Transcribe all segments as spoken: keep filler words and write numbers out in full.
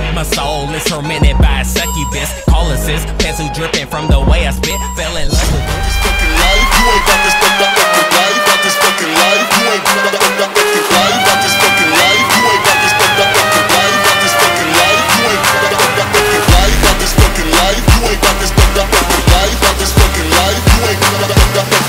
My soul is tormented by a succubus. Call assist, pencil dripping from the way I spit. Fell in love with this fucking life. You ain't got this fucking life. You got this fucking life. You ain't got this fucking life. You got this fucking life. You ain't got this fucking life. You got this fucking life. You ain't got this fucking life. You got this fucking life. You ain't got this fucking life. You got this fucking life. You ain't got this fucking life.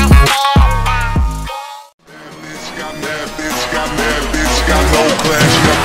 Got no class.